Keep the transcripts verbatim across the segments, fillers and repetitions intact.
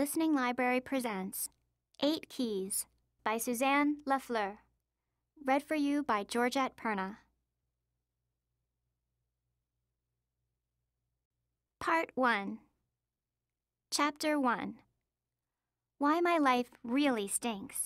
Listening Library presents Eight Keys by Suzanne LaFleur. Read for you by Georgette Perna. Part one. Chapter one. Why My Life Really Stinks.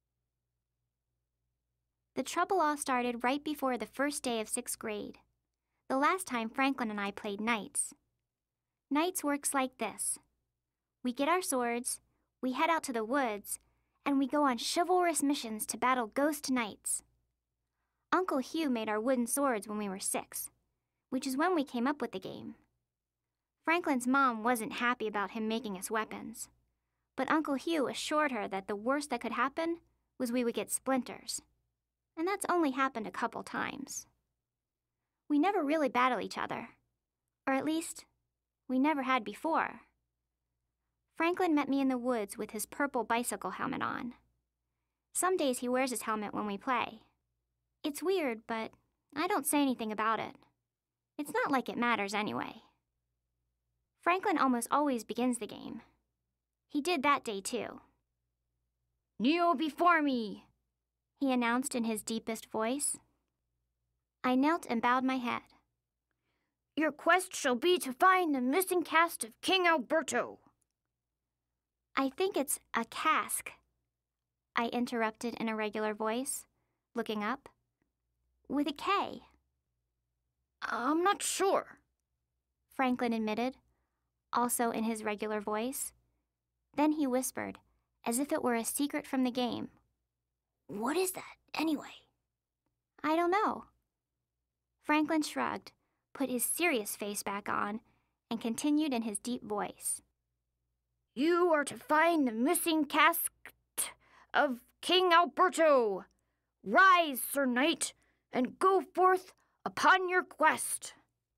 The trouble all started right before the first day of sixth grade, the last time Franklin and I played Knights. Knights works like this. We get our swords, we head out to the woods, and we go on chivalrous missions to battle ghost knights. Uncle Hugh made our wooden swords when we were six, which is when we came up with the game. Franklin's mom wasn't happy about him making us weapons, but Uncle Hugh assured her that the worst that could happen was we would get splinters. And that's only happened a couple times. We never really battle each other, or at least, we never had before. Franklin met me in the woods with his purple bicycle helmet on. Some days he wears his helmet when we play. It's weird, but I don't say anything about it. It's not like it matters anyway. Franklin almost always begins the game. He did that day too. "Kneel before me," he announced in his deepest voice. I knelt and bowed my head. "Your quest shall be to find the missing cast of King Alberto." "I think it's a cask," I interrupted in a regular voice, looking up. "With a K." "I'm not sure," Franklin admitted, also in his regular voice. Then he whispered, as if it were a secret from the game. "What is that, anyway?" "I don't know." Franklin shrugged, put his serious face back on, and continued in his deep voice. "You are to find the missing casket of King Alberto. Rise, Sir Knight, and go forth upon your quest."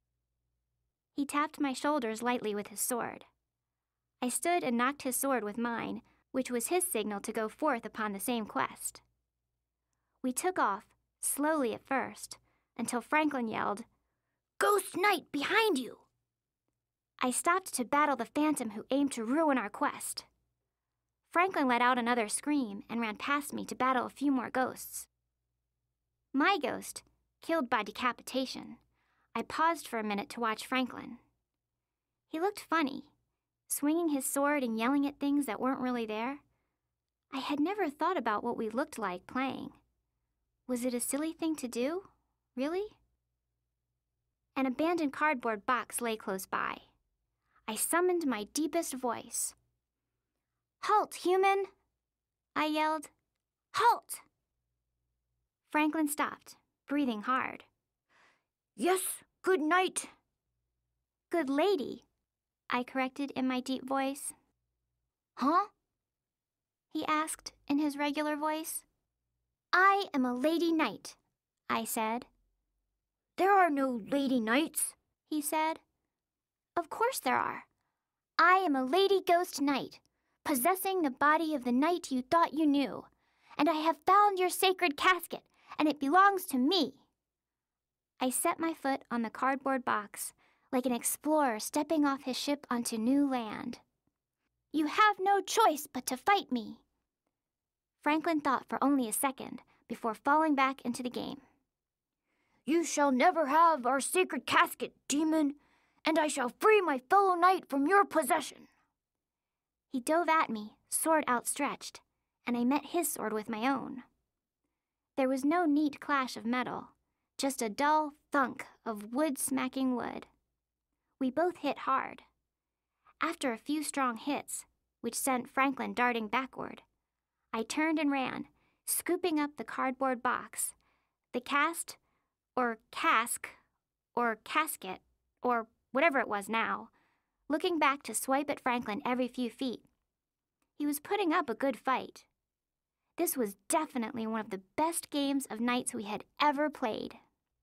He tapped my shoulders lightly with his sword. I stood and knocked his sword with mine, which was his signal to go forth upon the same quest. We took off, slowly at first, until Franklin yelled, "Ghost Knight behind you!" I stopped to battle the phantom who aimed to ruin our quest. Franklin let out another scream and ran past me to battle a few more ghosts. My ghost, killed by decapitation, I paused for a minute to watch Franklin. He looked funny, swinging his sword and yelling at things that weren't really there. I had never thought about what we looked like playing. Was it a silly thing to do? Really? An abandoned cardboard box lay close by. I summoned my deepest voice. "Halt, human!" I yelled. "Halt!" Franklin stopped, breathing hard. "Yes, good night." "Good lady," I corrected in my deep voice. "Huh?" he asked in his regular voice. "I am a lady knight," I said. "There are no lady knights," he said. "Of course there are. I am a lady ghost knight, possessing the body of the knight you thought you knew, and I have found your sacred casket, and it belongs to me." I set my foot on the cardboard box, like an explorer stepping off his ship onto new land. "You have no choice but to fight me." Franklin thought for only a second before falling back into the game. "You shall never have our sacred casket, demon, and I shall free my fellow knight from your possession." He dove at me, sword outstretched, and I met his sword with my own. There was no neat clash of metal, just a dull thunk of wood smacking wood. We both hit hard. After a few strong hits, which sent Franklin darting backward, I turned and ran, scooping up the cardboard box, the cast, or cask, or casket, or whatever it was now, looking back to swipe at Franklin every few feet. He was putting up a good fight. This was definitely one of the best games of Knights we had ever played.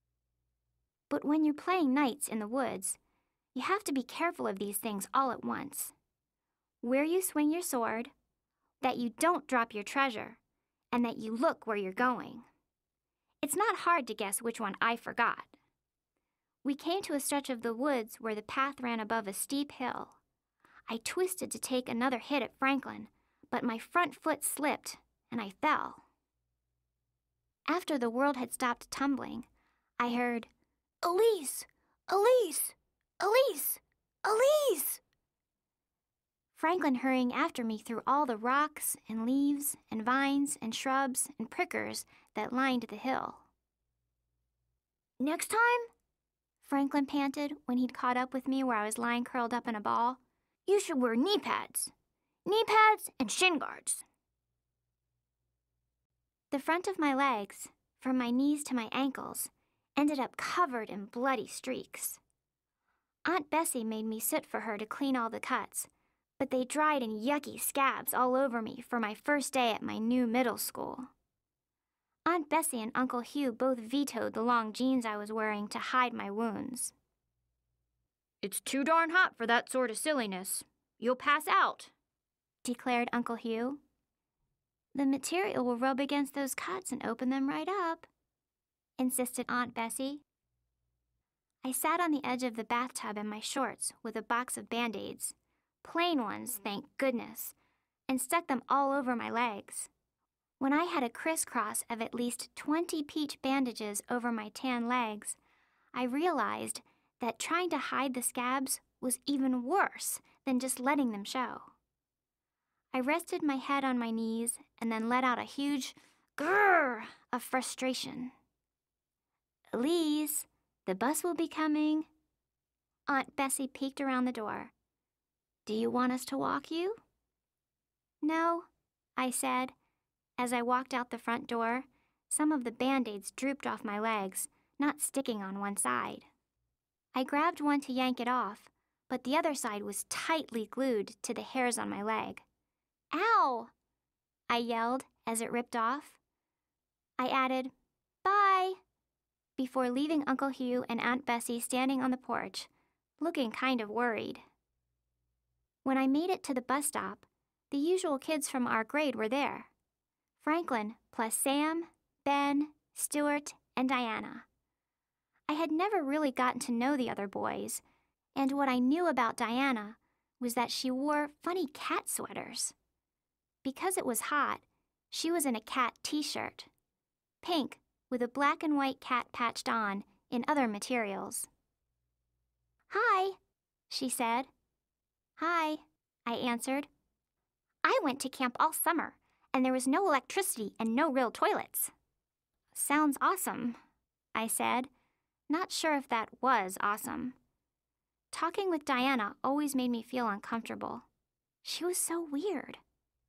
But when you're playing Knights in the woods, you have to be careful of these things all at once. Where you swing your sword, that you don't drop your treasure, and that you look where you're going. It's not hard to guess which one I forgot. We came to a stretch of the woods where the path ran above a steep hill. I twisted to take another hit at Franklin, but my front foot slipped, and I fell. After the world had stopped tumbling, I heard, "Elise! Elise! Elise! Elise!" Franklin hurrying after me through all the rocks and leaves and vines and shrubs and prickers that lined the hill. "Next time," Franklin panted when he'd caught up with me where I was lying curled up in a ball, "you should wear knee pads. Knee pads and shin guards." The front of my legs, from my knees to my ankles, ended up covered in bloody streaks. Aunt Bessie made me sit for her to clean all the cuts, but they dried in yucky scabs all over me for my first day at my new middle school. Aunt Bessie and Uncle Hugh both vetoed the long jeans I was wearing to hide my wounds. "It's too darn hot for that sort of silliness. You'll pass out," declared Uncle Hugh. "The material will rub against those cuts and open them right up," insisted Aunt Bessie. I sat on the edge of the bathtub in my shorts with a box of Band-Aids, plain ones, thank goodness, and stuck them all over my legs. When I had a crisscross of at least twenty peach bandages over my tan legs, I realized that trying to hide the scabs was even worse than just letting them show. I rested my head on my knees and then let out a huge grrr of frustration. "Elise, the bus will be coming." Aunt Bessie peeked around the door. "Do you want us to walk you?" "No," I said. As I walked out the front door, some of the Band-Aids drooped off my legs, not sticking on one side. I grabbed one to yank it off, but the other side was tightly glued to the hairs on my leg. "Ow!" I yelled as it ripped off. I added, "Bye," before leaving Uncle Hugh and Aunt Bessie standing on the porch, looking kind of worried. When I made it to the bus stop, the usual kids from our grade were there. Franklin plus Sam, Ben, Stuart, and Diana. I had never really gotten to know the other boys, and what I knew about Diana was that she wore funny cat sweaters. Because it was hot, she was in a cat t-shirt, pink with a black and white cat patched on in other materials. "Hi," she said. "Hi," I answered. "I went to camp all summer, and there was no electricity and no real toilets." "Sounds awesome," I said, not sure if that was awesome. Talking with Diana always made me feel uncomfortable. She was so weird.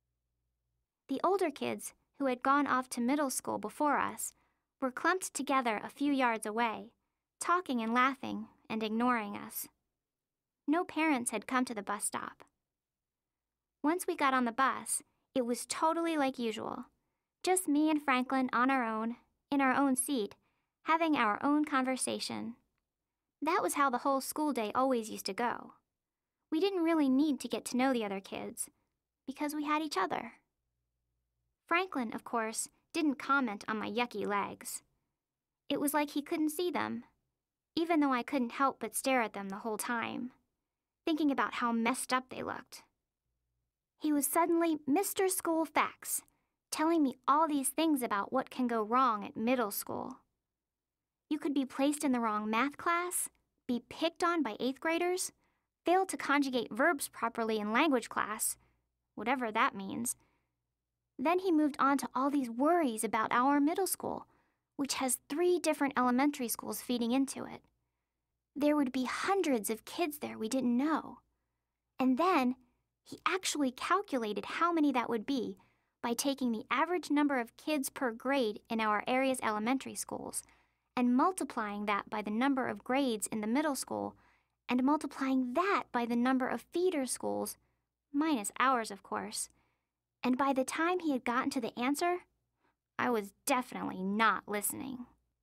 The older kids, who had gone off to middle school before us, were clumped together a few yards away, talking and laughing and ignoring us. No parents had come to the bus stop. Once we got on the bus, it was totally like usual. Just me and Franklin on our own, in our own seat, having our own conversation. That was how the whole school day always used to go. We didn't really need to get to know the other kids, because we had each other. Franklin, of course, didn't comment on my yucky legs. It was like he couldn't see them, even though I couldn't help but stare at them the whole time, thinking about how messed up they looked. He was suddenly Mister School Facts, telling me all these things about what can go wrong at middle school. You could be placed in the wrong math class, be picked on by eighth graders, fail to conjugate verbs properly in language class, whatever that means. Then he moved on to all these worries about our middle school, which has three different elementary schools feeding into it. There would be hundreds of kids there we didn't know. And then he actually calculated how many that would be by taking the average number of kids per grade in our area's elementary schools and multiplying that by the number of grades in the middle school and multiplying that by the number of feeder schools, minus ours, of course. And by the time he had gotten to the answer, I was definitely not listening.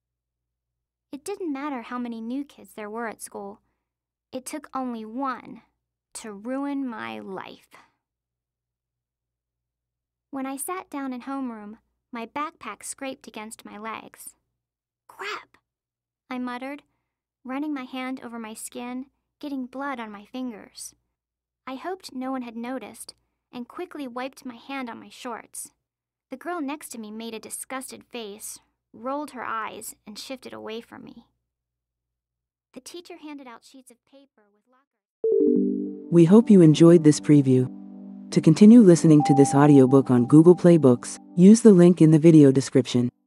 It didn't matter how many new kids there were at school. It took only one to ruin my life. When I sat down in homeroom, my backpack scraped against my legs. "Crap," I muttered, running my hand over my skin, getting blood on my fingers. I hoped no one had noticed and quickly wiped my hand on my shorts. The girl next to me made a disgusted face, rolled her eyes, and shifted away from me. The teacher handed out sheets of paper with lockers. We hope you enjoyed this preview. To continue listening to this audiobook on Google Play Books, use the link in the video description.